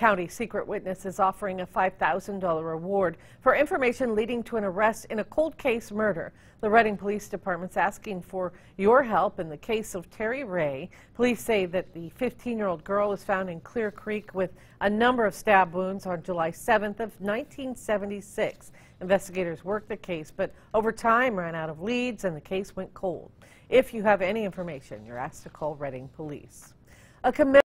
County Secret Witness is offering a $5,000 reward for information leading to an arrest in a cold case murder. The Reading Police Department's asking for your help in the case of Terry Ray. Police say that the 15-year-old girl was found in Clear Creek with a number of stab wounds on July 7th of 1976. Investigators worked the case, but over time ran out of leads and the case went cold. If you have any information, you're asked to call Reading Police.